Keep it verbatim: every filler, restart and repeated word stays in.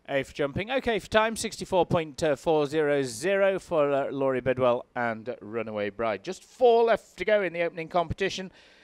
A for jumping. Okay, for time, sixty-four point four zero zero for uh, Laurie Bidwell and Runaway Bride. Just four left to go in the opening competition.